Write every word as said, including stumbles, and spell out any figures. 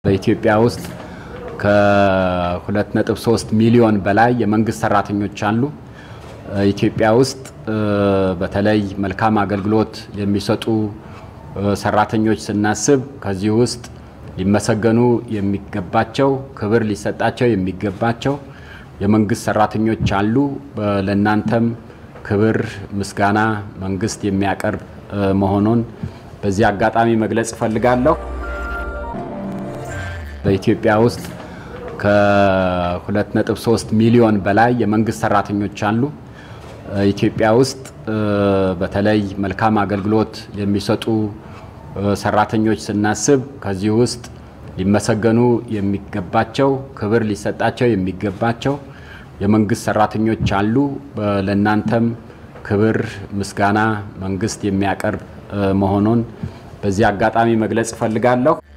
በኢትዮጵያ ውስጥ ከ2.3 ሚሊዮን በላይ የመንግስት ሰራተኞች አሉ። ኢትዮጵያ ውስጥ በተለይ መልካም አገልግሎት የሚሰጡ ሰራተኞች ስናስብ ከዚህ ውስጥ ሊመሰገኑ የሚገባቸው ክብር ሊሰጣቸው የሚገባቸው የመንግስት ሰራተኞች አሉ። ለእናንተም ክብር ምስጋና መንግስት የሚያቀርብ መሆኑን በዚህ አጋጣሚ መግለጽ ፈልጋለሁ። በኢትዮጵያ ውስጥ ከ2.3 ሚሊዮን በላይ የመንግስት ሰራተኞች አሉ። ኢትዮጵያ ውስጥ በተለይ መልካም አገልግሎት የሚሰጡ ሰራተኞች ስናስብ ከዚህ ውስጥ ሊመሰገኑ የሚገባቸው ክብር ሊሰጣቸው የሚገባቸው የመንግስት ሰራተኞች አሉ። ለእናንተም ክብር ምስጋና መንግስት የሚያቀርብ መሆኑን በዚህ አጋጣሚ መግለጽ ፈልጋለሁ።